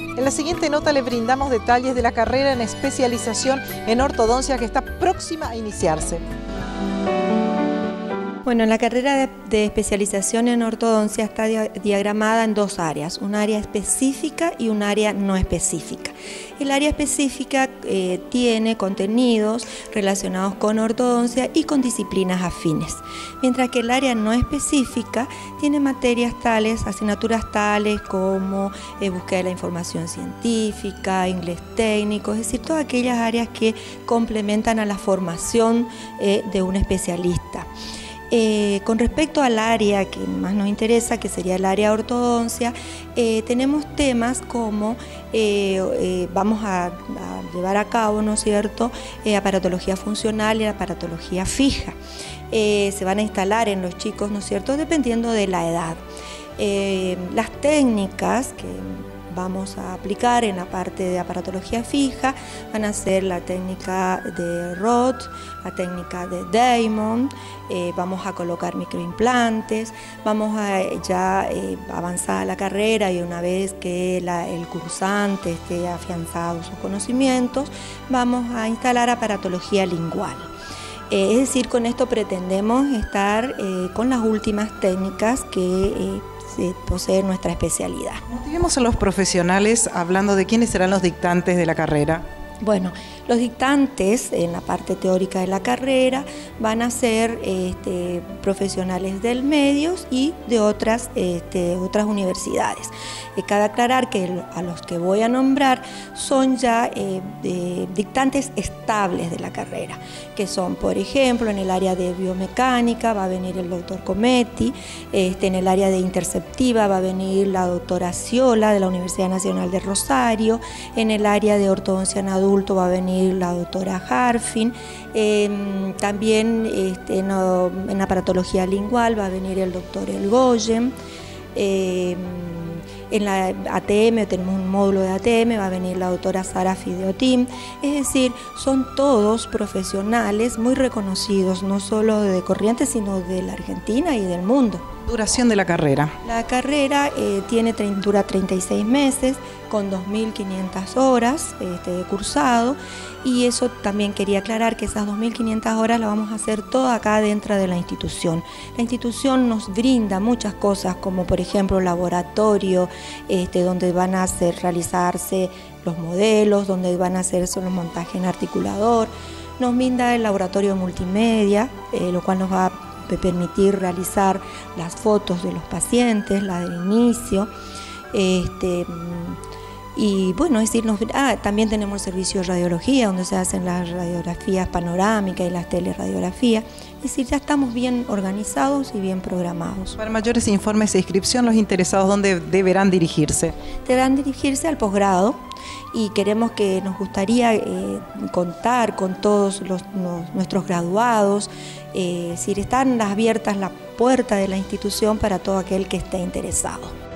En la siguiente nota le brindamos detalles de la carrera en especialización en ortodoncia que está próxima a iniciarse. Bueno, la carrera de especialización en ortodoncia está diagramada en dos áreas, un área específica y un área no específica. El área específica tiene contenidos relacionados con ortodoncia y con disciplinas afines, mientras que el área no específica tiene materias tales, asignaturas tales como búsqueda de la información científica, inglés técnico, es decir, todas aquellas áreas que complementan a la formación de un especialista. Con respecto al área que más nos interesa, que sería el área de ortodoncia, tenemos temas como vamos a llevar a cabo, ¿no es cierto?, aparatología funcional y aparatología fija. Se van a instalar en los chicos, ¿no es cierto?, dependiendo de la edad. Las técnicas que vamos a aplicar en la parte de aparatología fija van a ser la técnica de Roth, la técnica de Damon, vamos a colocar microimplantes, vamos a ya avanzar la carrera y una vez que el cursante esté afianzado sus conocimientos, vamos a instalar aparatología lingual. Es decir, con esto pretendemos estar con las últimas técnicas que posee nuestra especialidad. Motivemos a los profesionales hablando de quiénes serán los dictantes de la carrera. Bueno, los dictantes en la parte teórica de la carrera van a ser profesionales del medios y de otras universidades. Cabe aclarar que a los que voy a nombrar son ya dictantes estables de la carrera, que son, por ejemplo, en el área de biomecánica va a venir el doctor Cometti, en el área de interceptiva va a venir la doctora Ciola de la Universidad Nacional de Rosario, en el área de ortodoncia en adulto va a venir la doctora Harfin, también en aparatología lingual va a venir el doctor Elgoyen, en la ATM tenemos un módulo de ATM, va a venir la doctora Sara Fideotim, es decir, son todos profesionales muy reconocidos, no solo de Corrientes, sino de la Argentina y del mundo. Duración de la carrera. La carrera dura 36 meses, con 2.500 horas de cursado, y eso también quería aclarar que esas 2.500 horas las vamos a hacer todas acá dentro de la institución. La institución nos brinda muchas cosas, como por ejemplo laboratorio, donde van a realizarse los modelos, donde van a hacerse los montajes en articulador, nos brinda el laboratorio multimedia, lo cual nos va a permitir realizar las fotos de los pacientes, la del inicio, y bueno, es decir, también tenemos el servicio de radiología, donde se hacen las radiografías panorámicas y las teleradiografías. Es decir, ya estamos bien organizados y bien programados. Para mayores informes e inscripción, los interesados, ¿dónde deberán dirigirse? Deberán dirigirse al posgrado, y nos gustaría contar con todos nuestros graduados, es decir, están abiertas las puertas de la institución para todo aquel que esté interesado.